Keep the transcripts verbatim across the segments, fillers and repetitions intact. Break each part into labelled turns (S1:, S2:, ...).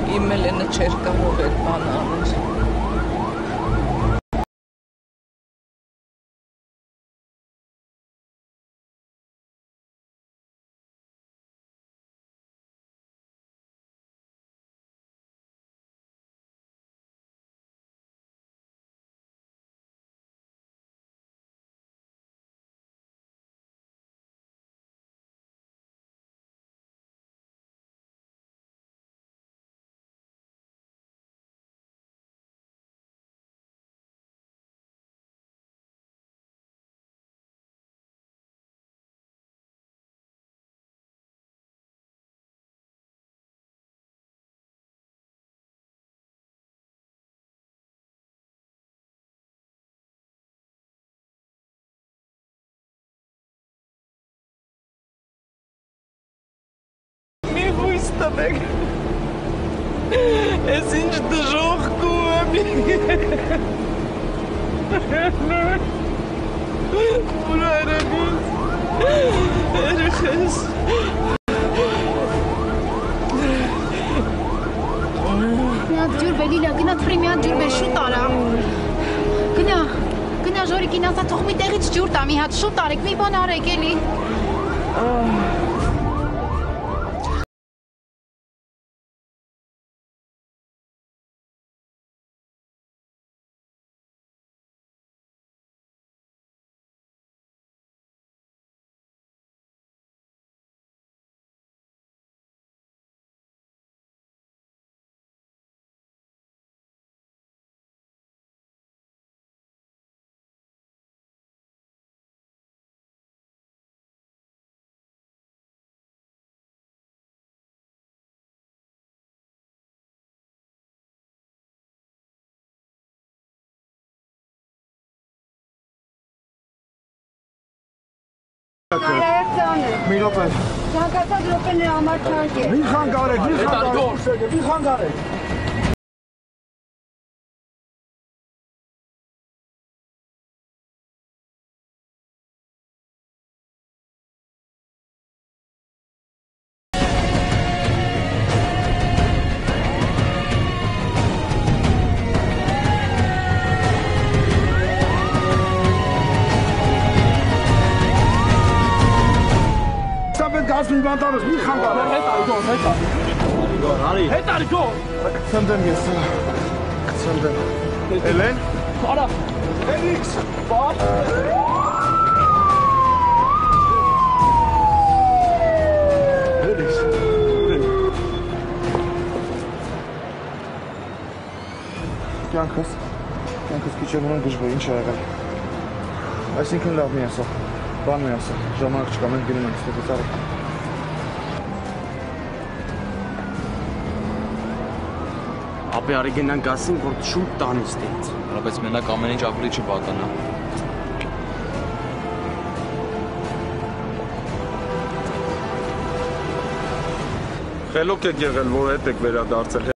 S1: Իմ Էլենը չէր կարող այդ բանը անել։ Տվեք, ես ինչ դժողքում եմ, ուր այրագուց, երեխես,
S2: միատ ջուր բե Լիլա, գնա թրի միատ ջուր բե շուտ արա, գնա, գնա ժորիկ ինասա թող մի տեղից ջուր տա մի հատ շուտ արեք, մի բան արեք էլի,
S3: Մի րոպե։
S2: Ցանկացած րոպեների համար թանկ է։
S3: Մի խանգարեք, մի խանգարեք, մի խանգարեք։ Գազին բանտարս մի խանգարեք։ Հետ արի գոհ, հետ արի։ Արի։ Հետ արի գոհ։ Կցնդեմ ես։ Կցնդեմ։ Էլեն։ Արա։ Ֆելիքս։ Բա։ Ֆելիքս։ Կյանքս։ Կյանքս քիչ եմ ունեմ գժվի, ինչ ա եղել։ Այսինքն լավ մի ասա։ Բան մի ասա։ Ժամանակ չկա, մենք գնում ենք ստեղից արեք։
S4: Ապե արի գնանք ասին, որ շուտ տանի ստից։
S5: Բայց մենակ ամեն ինչ ապրի չբականա։
S3: Խելոք եք եղել, որ հետ եք վերադարձել։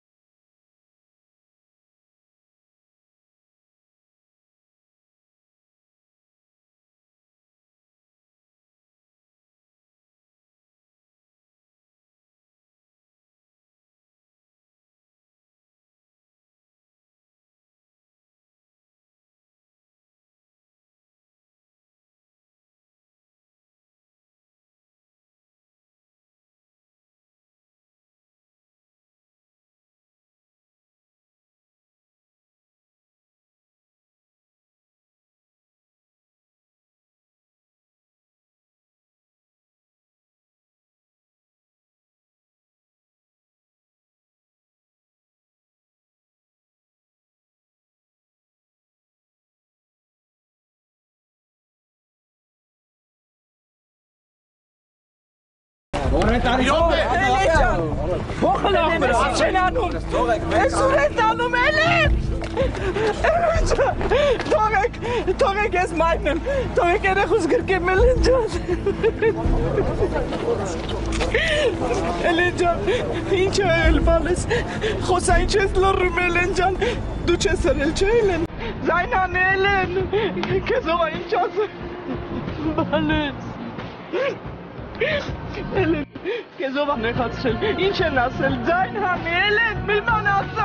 S1: Փոխը լավ մրա, չեն անում, ես ուր են տանում էլին, թողեք, թողեք ես մայրն եմ, թողեք երեխուս գրկեմ Էլեն ջան, Էլեն ջան, ինչ է էլ բալես, խոսա ինչ ես լռում Էլեն ջան, դու չես հրել չէ Էլեն, զայնան Էլեն, քեզով ինչ ասը, բալես, Էլեն, քեզով անեխացրել, ինչ են ասել, ձայն համի Էլեն, մի բան ասա։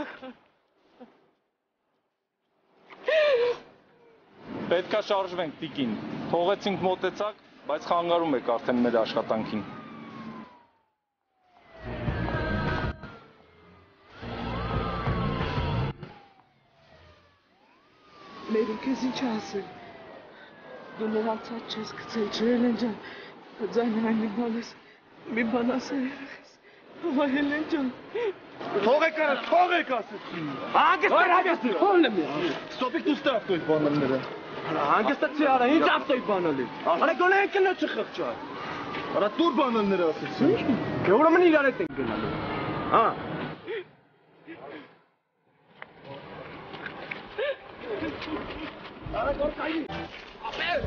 S6: Պետքա շարժվենք, տիկին։ Թողեցինք մոտեցակ, բայց խանգարում եք արդեն մեր աշխատանքին։
S1: Մերի քեզ ինչ ասել։ Դու նրանց հատ չես գցել, չէ՞ Էլեն ջան։ Ձայնային մի բան ես, մի բան ասա երեխես։ Ահա Էլեն ջան։
S3: Թողեք արա, թողեք ասեցի։
S1: Հանգստեր հավեսի, հոլն եմ ես։
S3: Ստոպիկ դու ստեղ դու բանալները։
S1: Հանգստացի արա, ինչ ավտոյ բանալի։ Արա գոնե եկնա չխղճա։
S3: Արա դուր բանալները ասեցի։
S1: Դե ուրեմն իրար հետ ենք գնալու։ Հա։ Արա գորկայի։ Ապեր։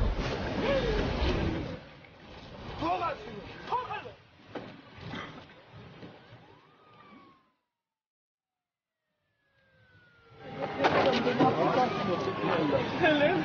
S1: Թողած, թողած։ Հելեն։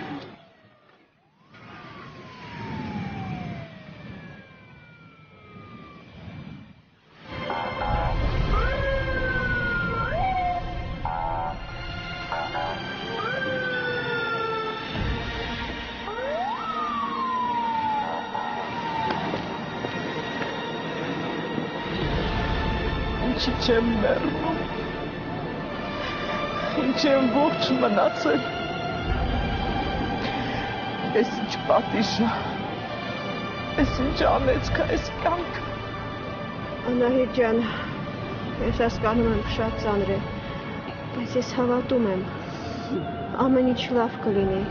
S1: Ինչի չեմ մեռնում, ինչ եմ ողջ մնացել, ես ինչ պատիշա, ես ինչ անեցքա, ես կյանք։
S7: Անահիտ ջան, ես հասկանում եմ շատ ծանր է, բայց ես հավատում եմ, ամեն ինչ լավ կլինի։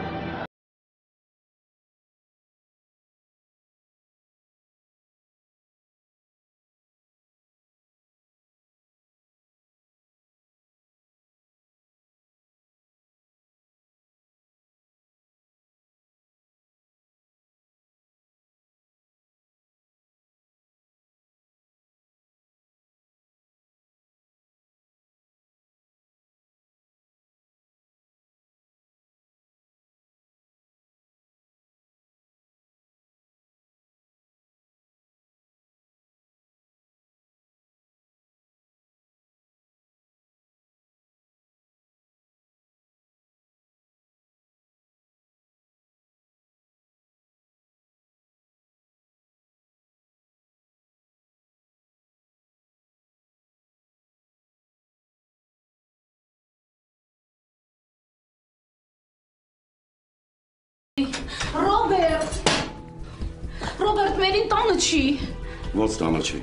S2: Ռոբերտ, Ռոբերտ, մերին տանը չի։
S8: Ոնց տանը չի։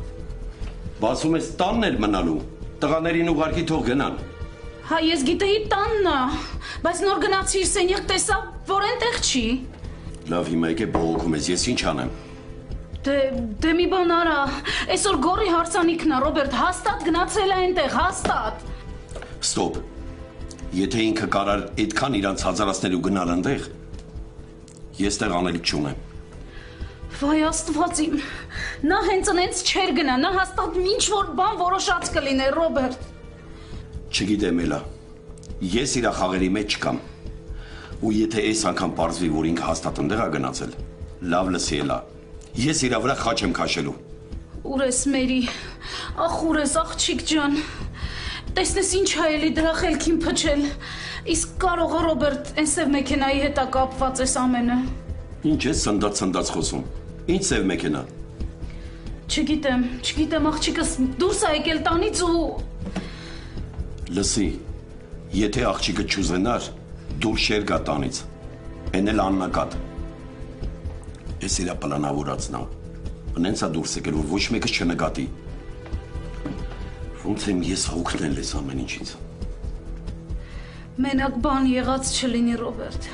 S8: Բասում ես տանն էլ մնալու, տղաներին ուղարկի թող գնան։
S2: Հա, ես գիտեի տանն է, բայց նոր գնացի իր սենյակ տեսա, որ այնտեղ չի։
S8: Լավ, հիմա եկե բողոքում ես, ես ինչ անեմ։
S2: Դե, դե մի բան արա, այսօր գորի հարսանիքն է, Ռոբերտ, հաստատ գնացել է այնտեղ, հաստատ։
S8: Ստոպ, եթե ինքը կարար այդքան իրանց հազարացնել ու գնալ այնտեղ, ես տեղ անելիք չունեմ։
S2: Վայ աստված իմ, նա հենց ընենց չեր գնա, նա հաստատ ինչ որ բան որոշած կլիներ, Ռոբերտ։
S8: Չգիտեմ էլա, ես իրա խաղերի մեջ չկամ, ու եթե այս անգամ պարզվի, որ ինքը հաստատ ընդեղ է գնացել, լավ լսի էլա, ես իրա վրա խաչ եմ քաշելու։
S2: Ուր ես մերի, ախ ուր ես աղջիկ ջան, տեսնես ինչ է էլի դրա խելքին փչել, իսկ կարող է Ռոբերտ այն սև մեքենայի հետ է կապված այս ամենը։
S8: Ինչ ես սնդած սնդած խոսում, ինչ սև մեքենա։
S2: Չգիտեմ, չգիտեմ աղջիկս դուրս է եկել տանից ու…
S8: Լսի, եթե աղջիկը չուզենար, դուրս շեր գա տանից, են էլ աննակատ։ Ես իրա պլանավորածն եմ, ընենց է դուրս եկել, որ ոչ մեկս չնկատի։ Ոնց եմ ես հոգնել ես ամեն ինչից։
S2: Մենակ բան եղած չլինի, Ռոբերտ։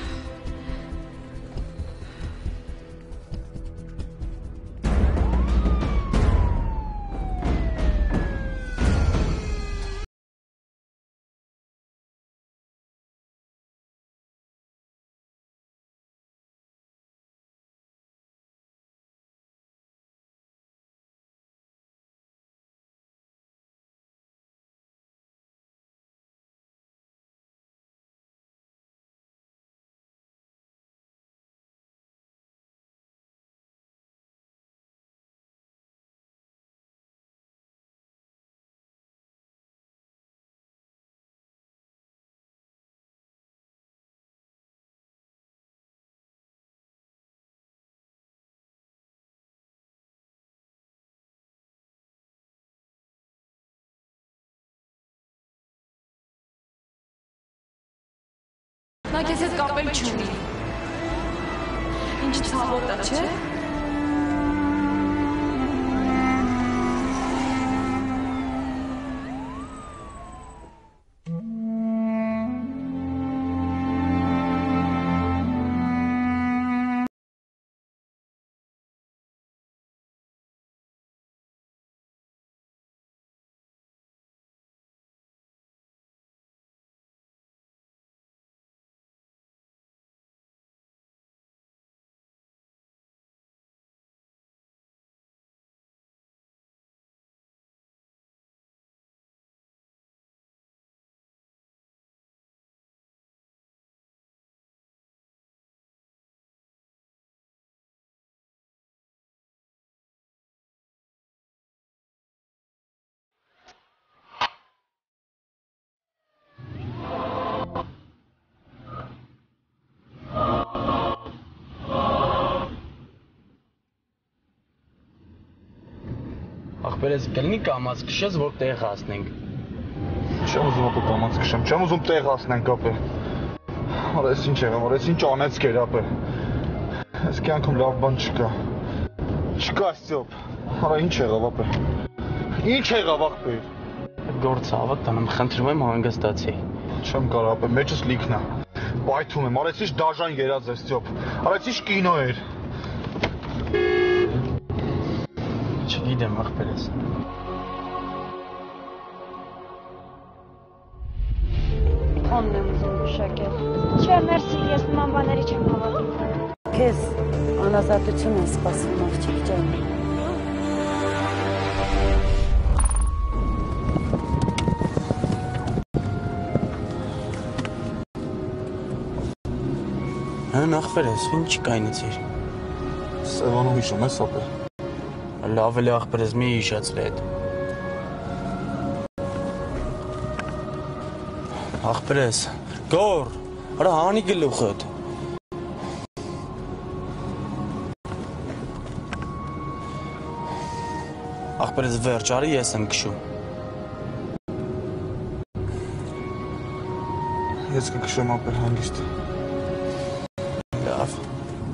S2: Նա քեզ հետ կապել չունի։ Ինչ ցավոտ է, չէ՞։
S4: Ախպերես կլինի կամաց քշես, որ տեղ հասնենք։
S3: Չեմ ուզում ապը կամաց քշեմ, չեմ ուզում տեղ հասնենք ապը։ Արա ես ինչ եղավ, արա ես ինչ անեց կեր ապը։ Ես կյանքում լավ բան չկա։ Չկա ստյոպ։ Արա ինչ եղավ ապը։ Ինչ եղավ ախպեր։
S4: Գործը ավատ տանեմ, խնդրում եմ հանգստացի։
S3: Չեմ կարող ապը, մեջս լիքն է։ Բայթում եմ, արեց ինչ դաժան երած է ստյոպ։ Արեց ինչ կինո էր։
S4: Չգիտեմ ախպերես։
S9: Խոնն եմ ուզում մշակել։ Չէ, մերսի, ես նման բաների չեմ հավատում։ Քեզ անազատություն են սպասում, աղջիկ ջան։
S4: Հեն ախպերես, ինչ կայնեցիր։
S3: Սևանում հիշում ես ապը։
S4: Լավ էլի ախպերես մի հիշացրի այդ։ Ախպերես, գոր, արա հանի գլուխդ։ Ախպերես վերջ, արի ես եմ քշում։
S3: Ես կքշեմ ապեր հանգիստ։
S4: Լավ։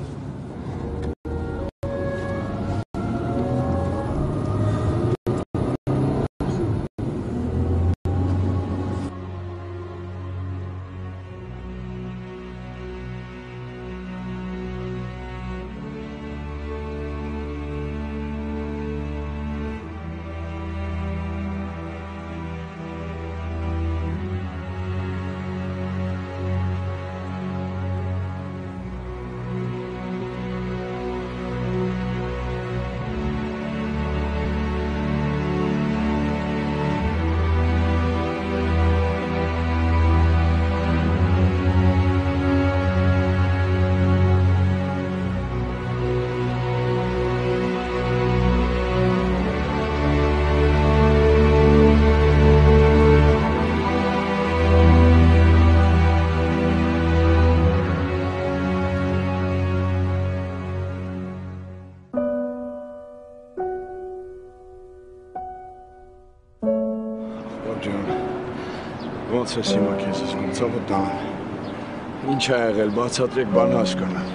S10: Ոնց ես հիմա քեզ զգում, ցավոտ տան։ Ինչ ա եղել, բացատրեք բան հասկանամ։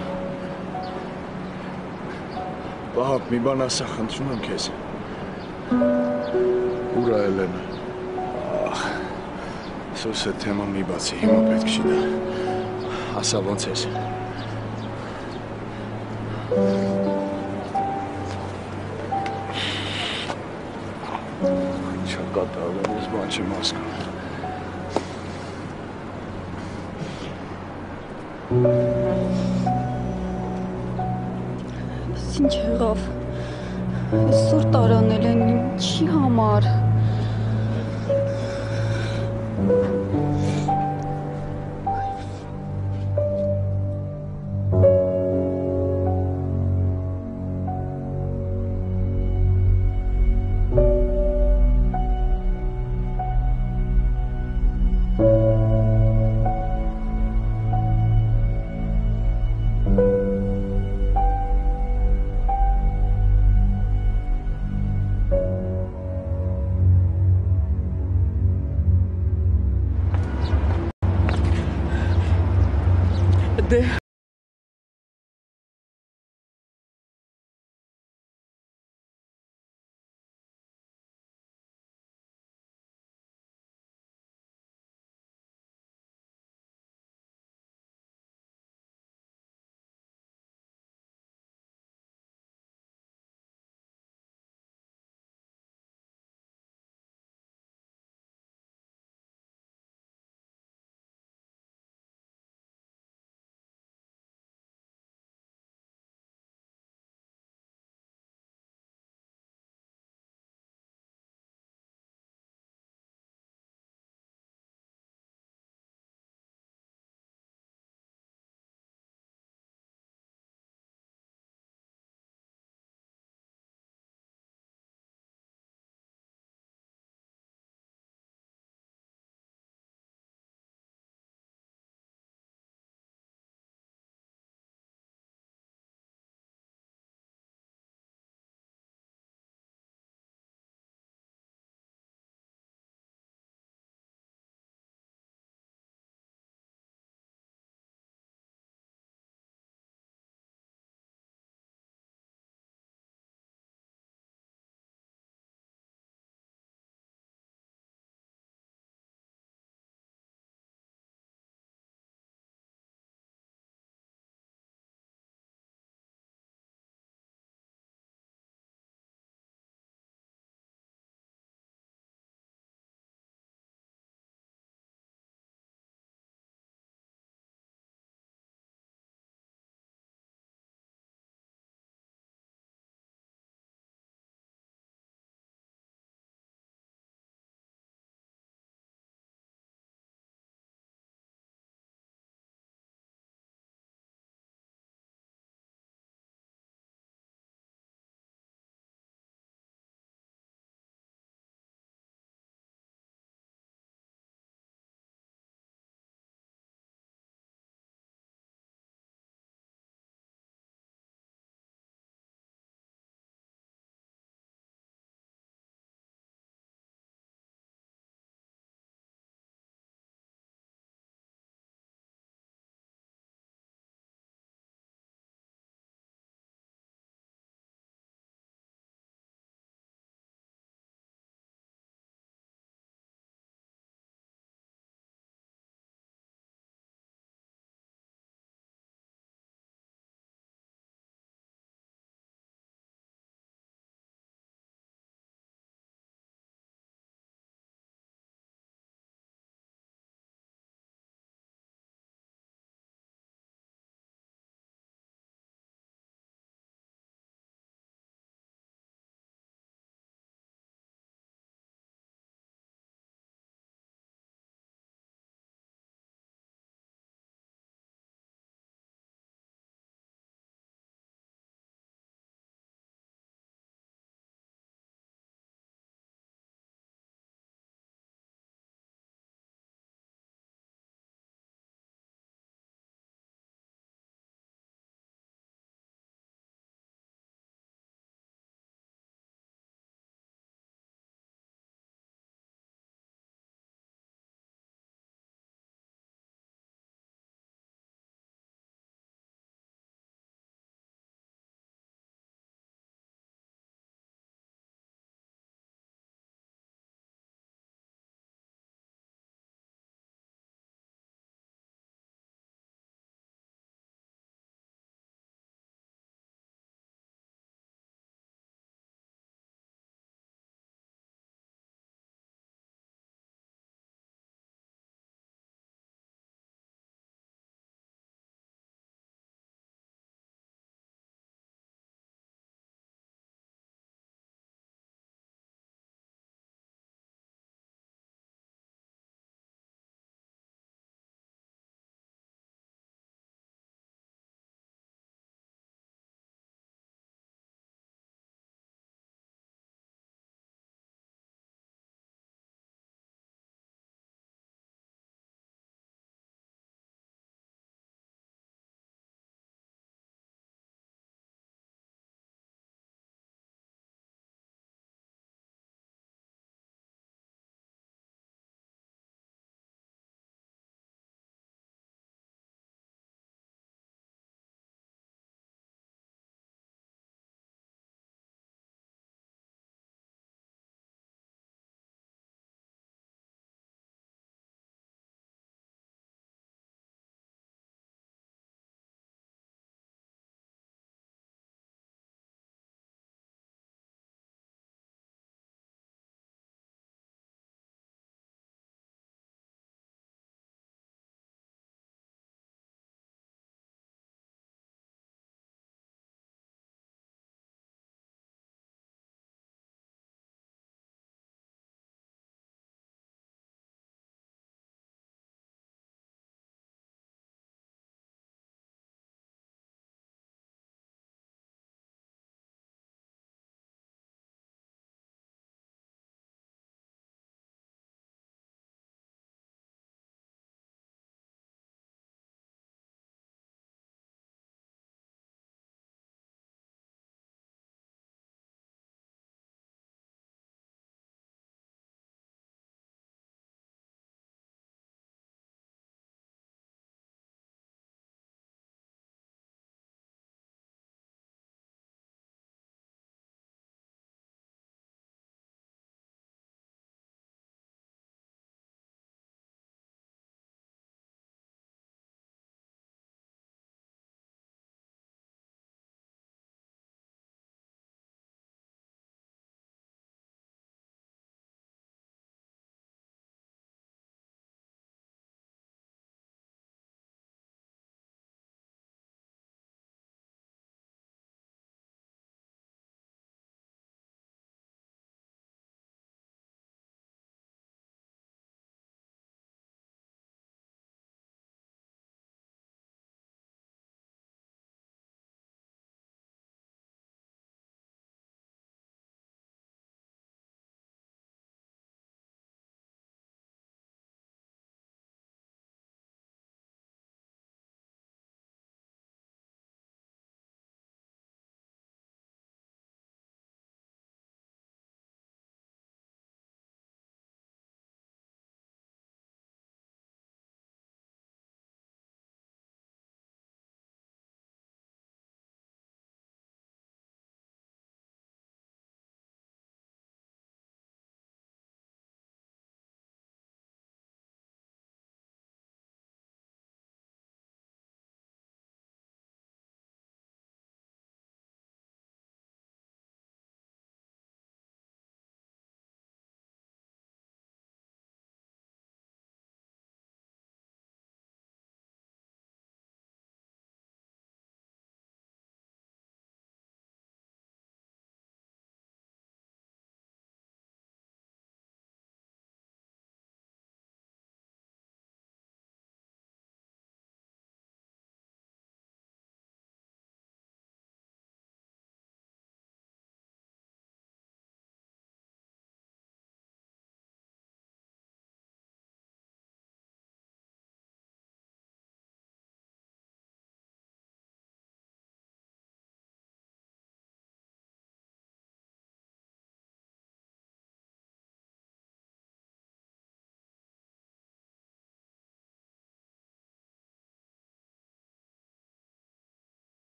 S10: Պահապ, մի բան ասա, խնդրում եմ քեզ։ Ուր ա Էլենը։ Ախ, սոս է թեման մի բացի, հիմա պետք չի դա։ Ասա ոնց ես։ Ինչ ա կատարվել, ես բան չեմ հասկանում։
S9: Ինչ եղավ, այսօր տարանել են, ինչի համար։
S1: Դե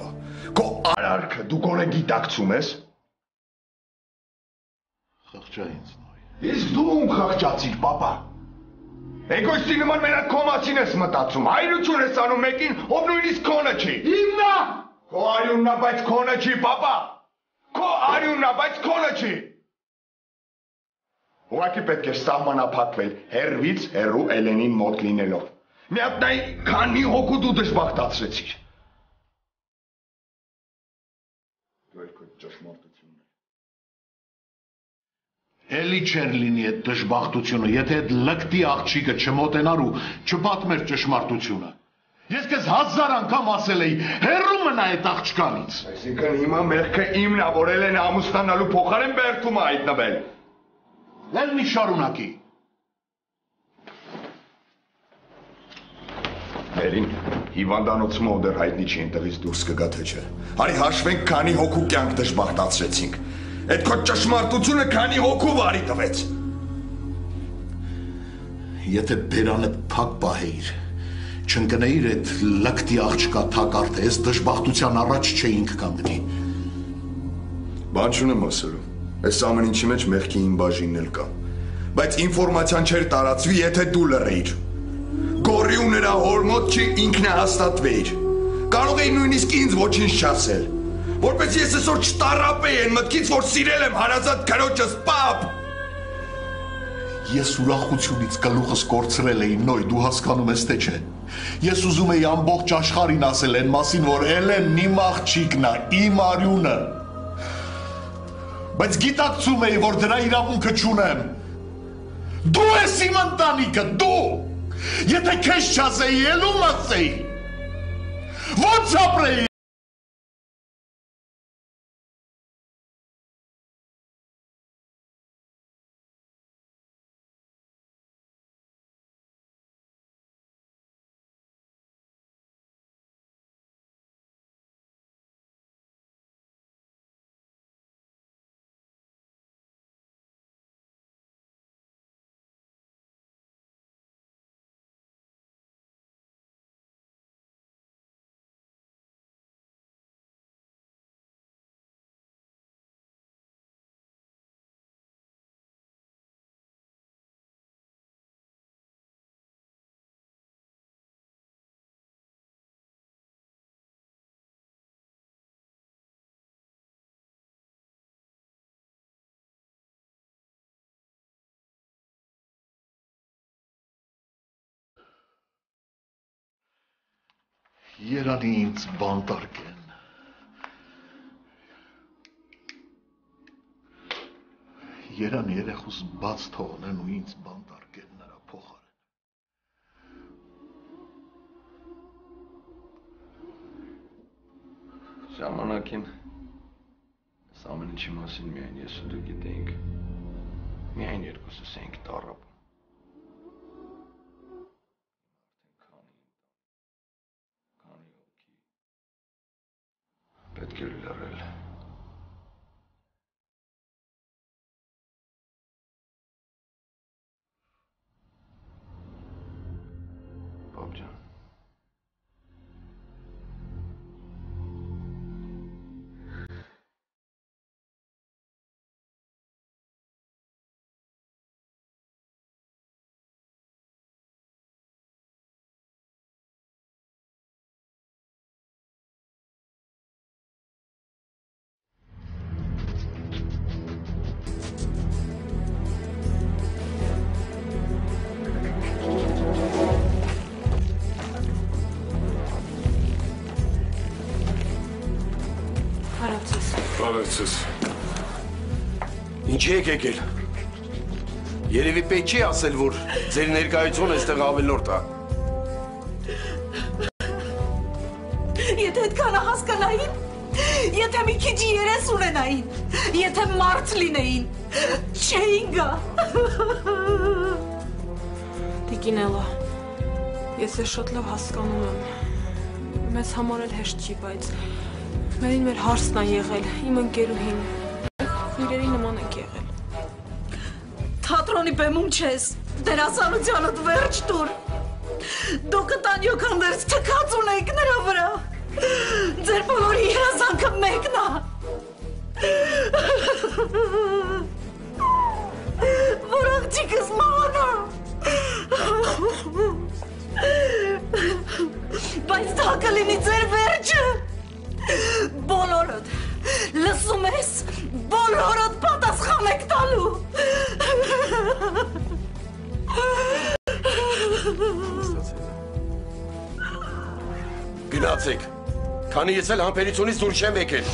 S10: papa։ Քո արարքը դու գոնե գիտակցում ես։
S11: Խղճա ինձ նոյ։
S10: Իսկ դու ում խղճացիր, papa։ Էգոստի նման մենակ քո մասին ես մտածում։ Հայրություն ես անում մեկին, ով նույնիսկ քոնը չի։ Իմն է։ Քո արյունն է, բայց քոնը չի, papa։ Քո արյունն է, բայց քոնը չի։ Ուղղակի պետք է սահմանափակվել հերվից հերու Էլենին մոտ լինելով։ Մի հատ նայ քանի հոգու դու դժբախտացրեցիր։ Դու էլ քո ճշմարտությունն
S11: Էլի չեր լինի այդ դժբախտությունը, եթե այդ լկտի աղջիկը չմոտենար ու չպատմեր ճշմարտությունը։ Ես քեզ հազար անգամ ասել էի, հեռու մնա այդ աղջկանից։
S10: Այսինքն հիմա մեղքը իմն է, որ Էլենը ամուսնանալու փոխարեն բերդում է հայտնվել։
S11: Էլ մի շարունակի։
S10: Էրին, հիվանդանոցում ով դեռ հայտնի չի ընտեղից դուրս կգա թե չէ։ Արի հաշվենք քանի հոգու կյանք դժբախտացրեցինք։ Այդ քո ճշմարտությունը քանի հոգու վարի տվեց։
S11: Եթե բերանը փակ պահեիր, չընկնեիր այդ լկտի աղջկա թակարդը, ես դժբախտության առաջ չէինք կանգնի։
S10: Բան չունեմ ասելու։ Այս ամեն ինչի մեջ մեղքի իմ բաժինն էլ կա։ Բայց ինֆորմացիան չէր տարածվի, եթե դու լռեիր։ Գորի ու նրա հոր մոտ չի ինքնահաստատվեիր։ Կարող էի նույնիսկ ինձ ոչինչ չասել, որպես ես այսօր չտարապեի այն մտքից, որ սիրել եմ հարազատ քրոջս պապ։
S11: Ես ուրախությունից գլուխս կորցրել էի, նոյ, դու հասկանում ես թե չէ։ Ես ուզում էի ամբողջ աշխարհին ասել այն մասին, որ Էլենն իմ աղջիկն է, իմ արյունը։ Բայց գիտակցում էի, որ դրա իրավունքը չունեմ։ Դու ես իմ ընտանիքը, դու։ Եթե քեզ չասեի, էլ ում ասեի։ Ո՞նց ապրեի։ Երանի ինձ բանտարկեն։ Երան երեխուս բաց թողնեն ու ինձ բանտարկեն նրա փոխարեն։
S8: Ժամանակին այս ամեն ինչի մասին միայն ես ու դու գիտեինք։ Միայն երկուսս էինք տառապում։ Պետք է լռել։ Պապ ջան։
S11: Բարեցես։
S8: Ինչի եք եկել։ Երևի պետք չի ասել, որ ձեր ներկայությունը այստեղ ավելորդ է։
S2: Եթե այդքանը հասկանային, եթե մի քիչ երես ունենային, եթե մարդ լինեին, չէին գա։
S12: Տիկինելա, ես ես շատ լավ հասկանում եմ։ Մեզ համար էլ հեշտ չի, բայց Մերին մեր հարսն է եղել, իմ ընկերուհին, իրերի նման ենք եղել։
S2: Թատրոնի բեմում չես, դերասանությանդ վերջ տուր։ Դու կտան յոքանդերս թքած ունենք նրա վրա։ Ձեր բոլորի երազանքը մեկն է։ Որ աղջիկս մահանա։ Բայց դա կլինի ձեր վերջը։ Բոլորդ, լսում ես, բոլորդ պատասխան եք տալու։
S8: Գնացեք, քանի ես էլ համբերությունից դուրս չեմ եկել։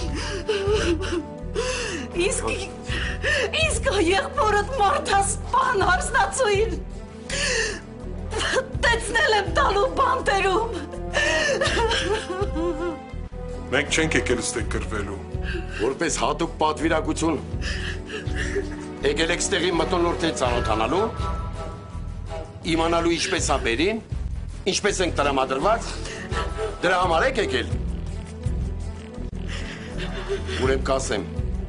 S2: Իսկ, իսկ եղբորդ մարդասպան հարսնացույն տեսնել եմ տալու բանտերում։
S11: Մենք չենք եկել ստեղ կրվելու։
S8: Որպես հատուկ պատվիրակություն եկել եք ստեղի մթնոլորտի ծանոթանալու, իմանալու ինչպես է բերին, ինչպես ենք տրամադրված, դրա համար եք եկել։ Ուրեմն կասեմ,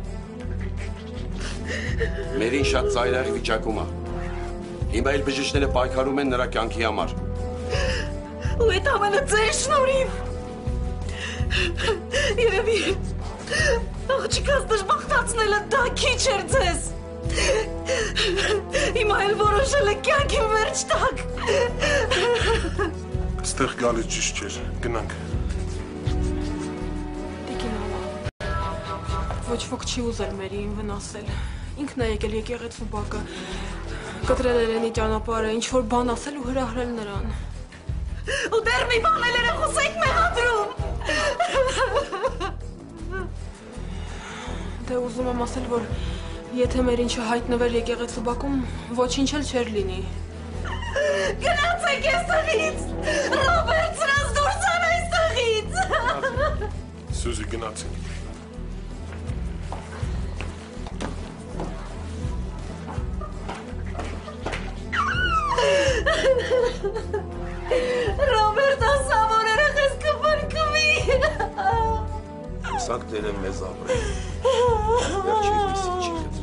S8: մերին շատ ծայրահեղ վիճակում է։ Հիմա էլ բժիշկները պայքարում են նրա կյանքի համար։
S2: Ու այդ ամենը ձեր շնորհիվ։ Երևի աղջիկս դժբախտացնելը դա քիչ էր ձեզ։ Հիմա էլ որոշել եք կյանքի վերջ տակ։
S11: Ստեղ գալիս ճիշտ չէր, գնանք։
S12: Տիկինալա, ոչ ոք չի ուզել մերին վնասել։ Ինքն է եկել եկեղեցու բակը, կտրել Էլենի ճանապարհը, ինչ-որ բան ասել ու հրահրել նրան։
S2: Ու դեռ մի բան էլ երեխուս եք մեղադրում։
S12: Դե ուզում եմ ասել, որ եթե մերին չհայտնվեր եկեղեցու բակում, ոչինչ էլ չէր լինի։
S2: Գնացեք այստեղից։ Ռոբերտ, սրանց դուրս ան այստեղից։
S11: Սյուզի, գնացինք։
S2: Ռոբերտ, ասա, որ երեխես կփրկվի։
S8: Սանք դեր եմ մեզ ապրել։ Վերջի հույսի չի գծում։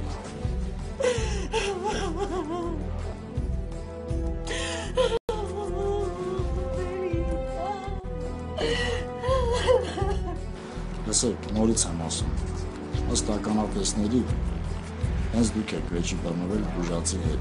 S13: Լսեք, նորից եմ ասում, ըստ ականատեսների, հենց դուք եք վեճի բռնվել բուժացի հետ։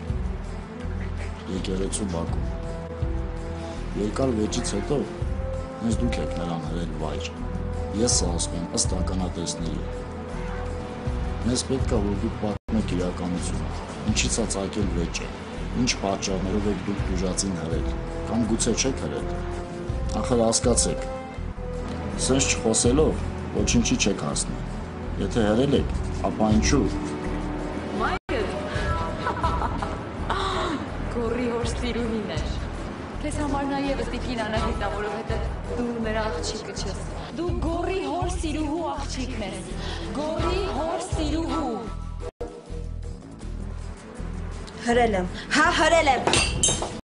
S13: Եկեղեցու բակում։ Երկար վեճից հետո, հենց դուք եք նրան հրել վայր։ Ես սա ասում եմ ըստ ականատեսների։ Մեզ պետք է, որ դուք պատմեք իրականությունը, ինչից է ծագել վեճը, ինչ պատճառներով եք դուք բուժացին հրել, կամ գուցե չեք հրել։ Ախր հասկացեք, սենց չխոսելով ոչինչի չեք հասնի։ Եթե հրել եք, ապա ինչու։
S14: Մայքլ, գորի հոր սիրուհին էր։ Քեզ համար նաև տիկին Անահիտն է, որովհետև դու նրա աղջիկը չես։ Դու գորի հոր սիրուհու աղջիկն ես։ Գորի հոր սիրուհու։
S7: Հրել եմ, հա հրել եմ։